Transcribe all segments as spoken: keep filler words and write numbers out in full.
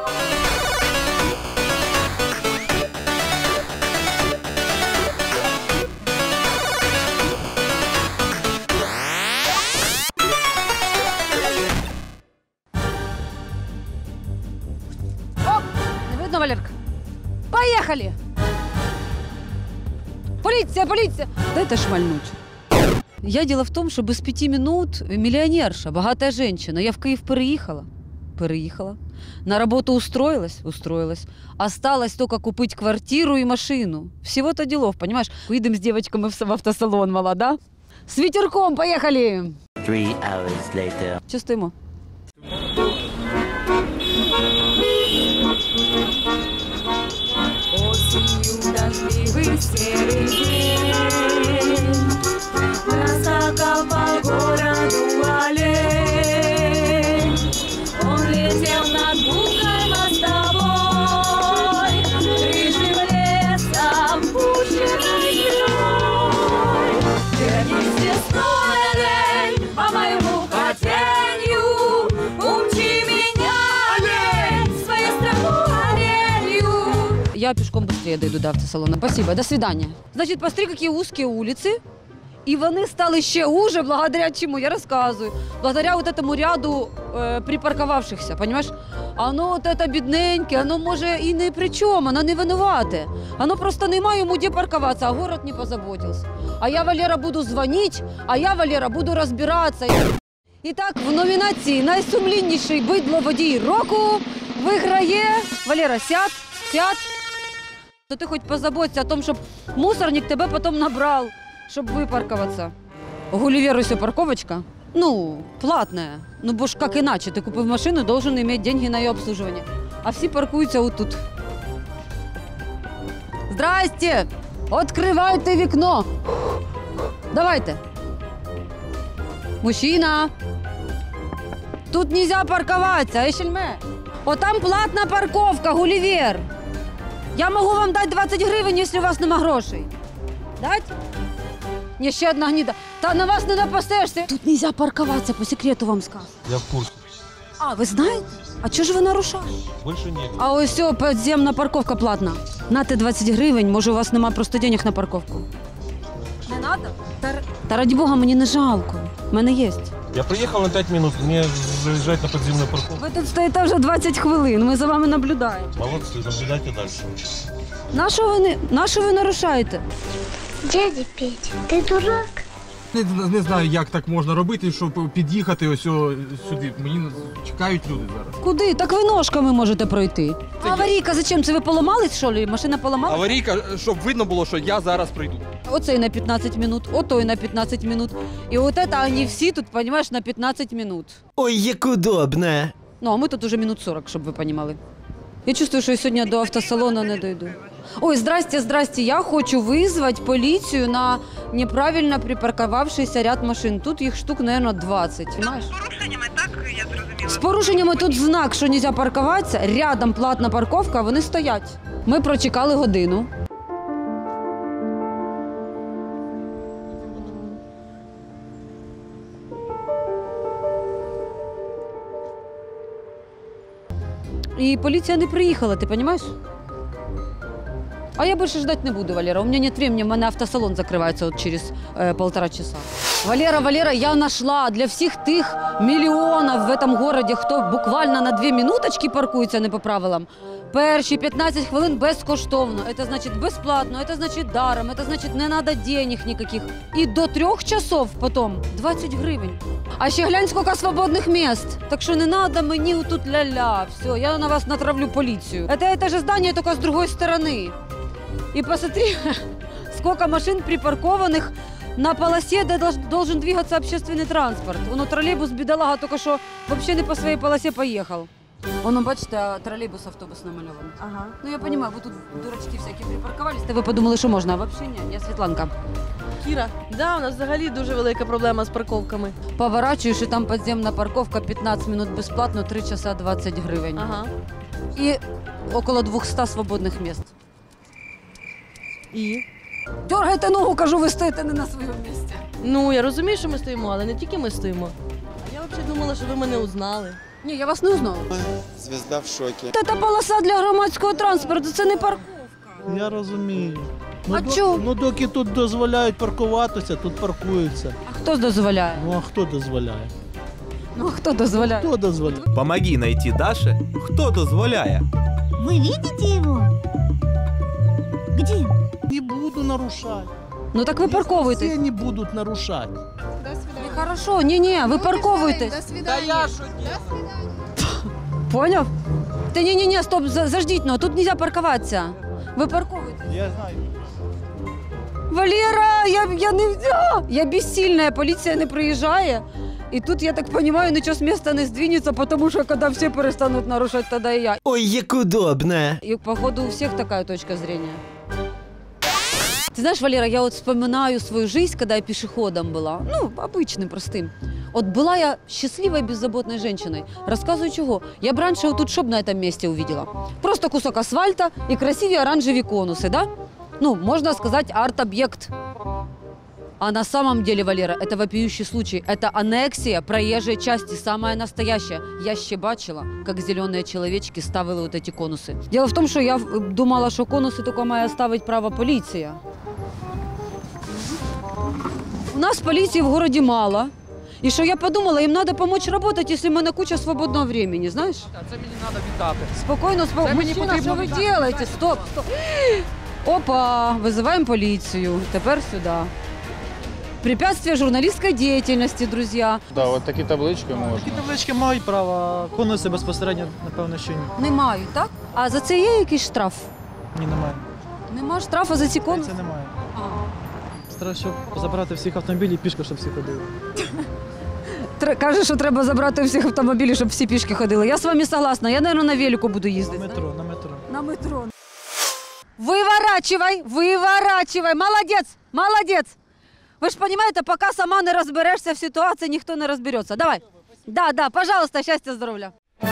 Валерка. Поехали! Полиция, полиция! Дайте шмальнуть. Я дело в том, что без пяти минут миллионерша, богатая женщина. Я в Киев переехала. Переехала. На работу устроилась? Устроилась. Осталось только купить квартиру и машину. Всего-то делов, понимаешь? Уедем с девочками в автосалон, мала, да? С ветерком поехали! Three hours later. Че стоимо? Осенью дождливый серый день, проскакал по городу олень. Он летел над бухой мостовой, рыжим лесом пущенной зимой. Вернись весной, олень, по моему хотенью, умчи меня, олень, своей страну оленью. Я пешком быстрее дойду до автосалона. Спасибо, до свидания. Значит, посмотри, какие узкие улицы. І вони стали ще уже, благодаря чему, я рассказываю. Благодаря вот этому ряду э, припарковавшихся, понимаешь? Оно вот это бідненьке, оно може і не при чому, оно не винувате. Оно просто немає йому де парковаться, а город не позаботился. А я, Валера, буду звонить, а я, Валера, буду розбиратися. І так, в номінації «Найсумлінніший бидло-водій року» виграє... Валера, сядь, сядь. То ти хоч позаботься о том, щоб мусорник тебе потом набрал. Чтобы выпарковаться. Гулливер, все парковочка. Ну, платная. Ну, бо ж как иначе? Ты купив машину, должен иметь деньги на ее обслуживание. А все паркуются вот тут. Здрасте! Открывайте вікно. Давайте. Мужчина. Тут нельзя парковаться, ешельме. О, там платна парковка, Гулливер. Я могу вам дать двадцять гривень, если у вас нема грошей. Дать? Ні, ще одна гніда. Та на вас не напасешся. Тут нельзя парковаться, по секрету вам скажу. Я в курсе. А, ви знаєте? А чого ж ви нарушаєте? Больше нет. А ось все, підземна парковка платна. Нате двадцять гривень, може у вас нема просто денег на парковку. Не надо? Та, та раді Бога, мені не жалко. У мене є. Я приехал на пять минут, мне заезжать на подземную парковку. Ви тут стоїте вже двадцять хвилин, ми за вами наблюдаємо. Молодцы, наблюдайте дальше. На що ви, не, на що ви нарушаєте? Дядя Петя, ти дурак? Не, не знаю, як так можна робити, щоб під'їхати ось о, сюди. Мені чекають люди зараз. Куди? Так ви ножками можете пройти. А аварійка зачем? Це ви поламались, що ли? Машина поламалась? Аварійка, щоб видно було, що я зараз прийду. Оцей на п'ятнадцять минут, отой на п'ятнадцять минут. І от это вони всі тут, понимаешь, на п'ятнадцять минут. Ой, як удобно. Ну, а ми тут уже минут сорок, щоб ви розуміли. Я чувствую, що я сьогодні до автосалону не дойду. Ой, здрасте, здрасте, я хочу вызвать полицию на неправильно припарковавшийся ряд машин. Тут їх штук, наверное, двадцять, понимаешь? З порушеннями, так, я зрозуміла? З порушеннями тут знак, що нельзя паркуватися, рядом платна парковка, вони стоять. Ми прочекали годину. І поліція не приїхала, ти розумієш? А я больше ждать не буду, Валера. У меня нет времени, у меня автосалон закрывается вот через э, полтора часа. Валера, Валера, я нашла для всіх тих мільйонів в этом городе, хто буквально на дві минуточки паркується не по правилам. Перші п'ятнадцять хвилин безкоштовно. Це значить безплатно, це значить даром, це значить не треба денег ніяких. І до трьох часов потім двадцять гривень. А ще глянь, скільки свободних місць. Так що не треба мені тут ля-ля. Все, я на вас натравлю поліцію. Це это же здание, тільки з другої сторони. И посмотри, сколько машин припаркованных на полосе, где должен двигаться общественный транспорт. Воно троллейбус, бедолага, только что вообще не по своей полосе поехал. Воно, бачите, троллейбус, автобус намальований. Ага. Ну я понимаю, вы тут дурачки всякі припарковались, та ви подумали, що можна, а вообще ні, я Світланка. Кіра, да, у нас взагалі дуже велика проблема з парковками. Поворачуєш, і там підземна парковка, п'ятнадцять минут безплатно, три часа двадцять гривень. Ага. І около двохсот свободних місць. І? Дергайте ногу, кажу, ви стоїте не на своєму місці. Ну, я розумію, що ми стоїмо, але не тільки ми стоїмо. А я взагалі думала, що ви мене узнали. Ні, я вас не узнала. Звезда в шокі. Та полоса для громадського транспорту, це не парковка. Я розумію. А до- чого? Ну доки тут дозволяють паркуватися, тут паркуються. А хто дозволяє? Ну а хто дозволяє? Ну, а хто дозволяє? Хто дозволяє? Помоги найти Даше, кто дозволяє. Вы видите его? Где? Не буду нарушати. Ну так ви парковуєтесь. Всі не будуть нарушати. Ну, хорошо, ні-ні, ви парковуєтесь. Та я що Поняв? Та ні-ні-ні, стоп, за- заждіть, ну, тут нельзя парковатися. Ви парковуєтесь. Я знаю. Валера, я, я не... А! Я безсильна, поліція не приїжджає. І тут, я так розумію, нічого з місця не здвинеться, тому що коли всі перестануть нарушати, тоді і я. Ой, як удобно. И походу у всех такая точка зрения. Ты знаешь, Валера, я вот вспоминаю свою жизнь, когда я пешеходом была. Ну, обычным, простым. Вот была я счастливой, беззаботной женщиной. Рассказываю чего. Я бы раньше вот тут шоб на этом месте увидела. Просто кусок асфальта и красивые оранжевые конусы, да? Ну, можно сказать, арт-объект. А на самом деле, Валера, это вопиющий случай. Это аннексия проезжей части, самая настоящая. Я ще бачила, как зеленые человечки ставили вот эти конусы. Дело в том, что я в- думала, что конусы только має ставить право полиция. У нас полиции в городе мало. И что я подумала, им надо помочь работать, если у мене куча свободного времени, знаешь? Це мені треба віддати. Спокойно, спокойно. Це мені Мужчина, потрібно що ви віддати. робите? Стоп, стоп. Опа, вызываем полицию. Теперь сюда. Препятствие журналистской деятельности, друзья. Да, от такі таблички можна. Такі таблички мають право, а конуси безпосередньо, напевно, що ні. Не мають, так? А за це є якийсь штраф? Ні, немає. Нема штрафу за ці конуси? Це немає. Треба, щоб забрати всіх автомобілів, пішки, щоб всі ходили. Тре- Каже, що треба забрати всіх автомобілів, щоб всі пішки ходили. Я з вами согласна. Я, мабуть, на велику буду На їздити. метро, на метро. На метро. Виворачивай, виворачивай. Молодець, молодець. Ви ж розумієте, поки сама не розберешся в ситуації, ніхто не розбереться. Давай. Да, да, пожалуйста, щастя, здоров'я.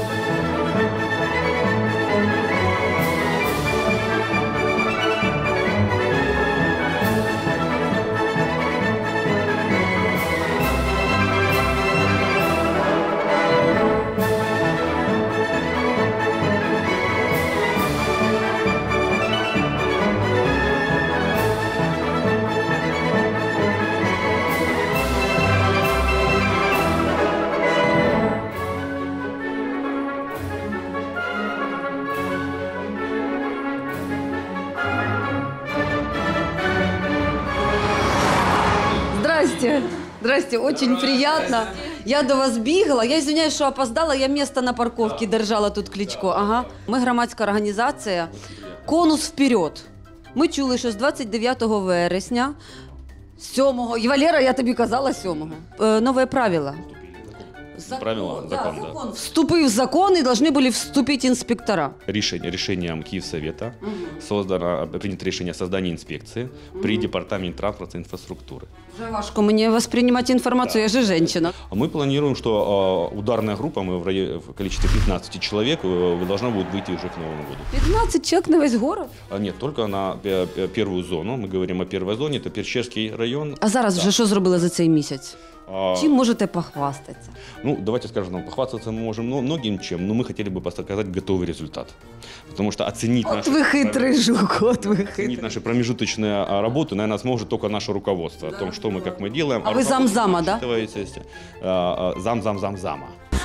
Здрасте. Здрасте, очень приятно. Я до вас бігала. Я извиняюсь, що опоздала. Я місце на парковці держала тут Кличко. Ага. Ми громадська організація «Конус вперед». Ми чули, що з двадцять дев'ятого вересня, сьомого, і Валера, я тобі казала сьомого, е, нове правило. Закон, Правила, да, закон, да. закон. Вступив в закон, і должны були вступити інспектора. Решение, решением Киевсовета создано, принято решение о создании инспекции при Департаменте транспорта и инфраструктуры. Вже важко мені воспринимати інформацію, я же женщина. А мы планируем, что э, ударная группа, мы в, районе, в количестве пятнадцати человек, э, должна будет выйти уже к Новому году. п'ятнадцять чоловік на весь город? А нет, только на пе- пе- первую зону. Мы говорим о первой зоне, это Перчевский район. А зараз Да. вже що зробили за цей місяць? А, Чим можете похвастатися? Ну, давайте скажем, нам похвастаться мы можем мно- многим чем, но мы хотели бы показать готовый результат. Потому что оценить, От наши, ви хитрий жук, от ви оценить хитрий. наши промежуточные а, работы, наверное, сможет только наше руководство. О том, что мы, как мы делаем. А вы замзама, да? да? Зам-зам-зам-зама.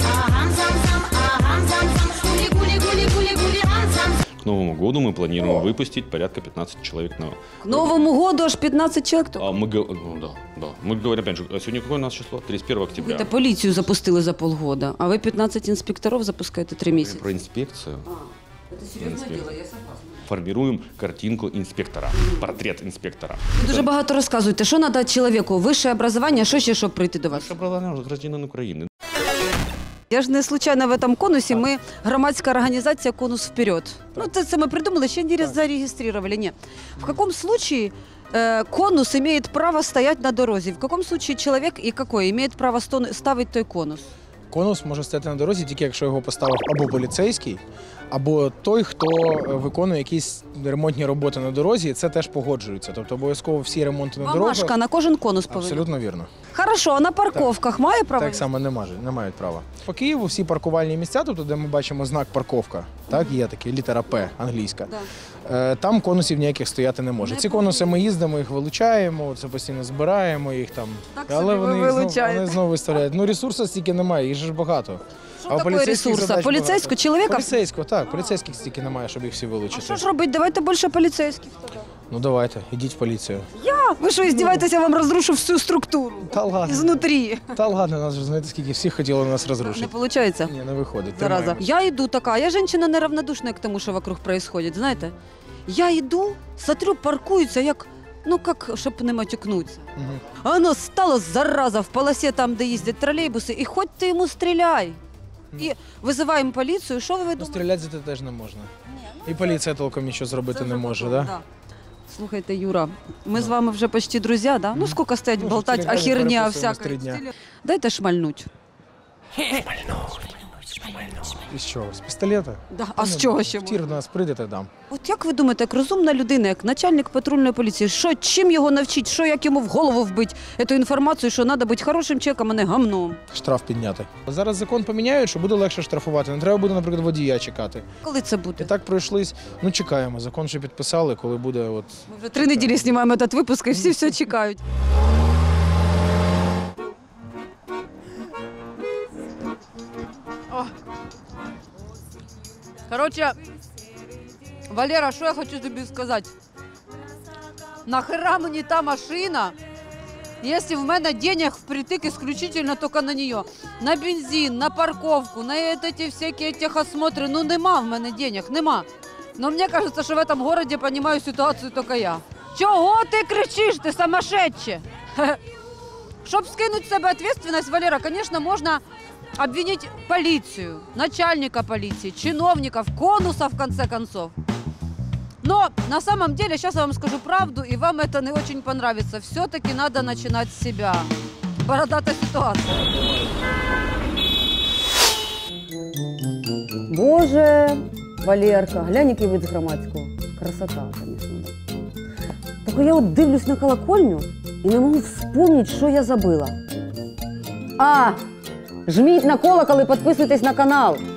К Новому году мы планируем выпустить порядка пятнадцати человек на... К Новому году аж п'ятнадцять чоловік? А мы, го- ну, да, да. Мы говорим, опять же, а сегодня какое у нас число? тридцать первого октября. Це поліцію запустили за полгода, а ви п'ятнадцять інспекторів запускаєте три місяці. Про инспекцию. Це серйозне діло, я согласна. Формируем картинку инспектора, портрет инспектора. Ви дуже багато розказуєте, що треба чоловіку, вище образування, що ще, щоб прийти до вас? Наше образование уже гражданин Украины. Я ж не случайно в этом конусі, ми громадська організація «Конус вперед». Ну, це, це ми придумали, ще не зарегистрировали, ні. В каком случае э, конус имеет право стоять на дорозі? В каком случае человек и какой имеет право сто- ставить той конус? Конус може стояти на дорозі тільки якщо його поставив або поліцейський, або той, хто виконує якісь ремонтні роботи на дорозі, і це теж погоджується. Тобто обов'язково всі ремонти на дорогах. Бумажка на кожен конус повинна. Абсолютно вірно. Хорошо, а на парковках має право? Так само не, маже, не мають права. По Києву всі паркувальні місця, тобто де ми бачимо знак парковка, так, є таке, літера П англійська. Да. Там конусів ніяких стояти не може. Не Ці конуси ми їздимо, їх вилучаємо, це постійно збираємо їх там. Так але собі вони, ви знов, вони знову виставляють. Ну ресурсу стільки немає, їх же ж багато. Що таке ресурсу? Поліцейського чоловіка? Поліцейського, так. Поліцейських стільки немає, щоб їх всі вилучити. А що ж робити? Давайте більше поліцейських. Ну давайте, ідіть в поліцію. Я? Ви що, издеваетесь, я вам розрушу всю структуру? Та ладно. Изнутрі. Та ладно, нас вже, знаєте, скільки всі хотіли нас розрушити. Не получается? Ні, не виходить. Зараза. Я иду такая, я женщина неравнодушная к тому, що вокруг происходит, знаєте. Я йду, смотрю, паркуються, як, ну, як, щоб не матюкнутися. Угу. А воно стало, зараза, в полосі там, де їздять тролейбуси, і хоч ти йому стріляй. І визиваємо поліцію, що ви думаєте? Ну, стріляти за це теж не можна. І поліція толком нічого зробити не може, так? Да? Слухайте, Юра, ми з вами вже почти друзі, да? Ну, скільки стоять Ну, болтати, а херня всяка. Дайте шмальнуть. Із чого? З пістолета? Да. А з чого ще? В тір до нас прийдете, дам. От як ви думаєте, як розумна людина, як начальник патрульної поліції, що, чим його навчить, що, як йому в голову вбити цю інформацію, що треба бути хорошим чоловіком, а не гамном? Штраф підняти. Зараз закон поміняють, що буде легше штрафувати. Не треба буде, наприклад, водія чекати. Коли це буде? І так пройшлись. Ну, чекаємо. Закон ще підписали, коли буде от... Ми вже три неділі знімаємо цей випуск, і всі все чекають. Короче, Валера, що я хочу тобі сказати? Нахера мені та машина, якщо в мене денег впритик исключительно тільки на неї. На бензин, на парковку, на эти всякі техосмотри. Ну нема в мене денег, нема. Но мені кажется, що в этом городе понимаю ситуацію тільки я. Чого ти кричиш, ти сумасшедше? Щоб скинути з себе відповідальність, Валера, звісно, можна обвинить полицию, начальника полиции, чиновников, конуса, в конце концов. Но на самом деле, сейчас я вам скажу правду, и вам это не очень понравится. Все-таки надо начинать с себя. Бородатая ситуация. Боже, Валерка, глянь, який вид з Громадського. Красота, звісно. Тільки я от дивлюсь на колокольню і не можу вспомнити, що я забила. А! Жміть на колокол і підписуйтесь на канал.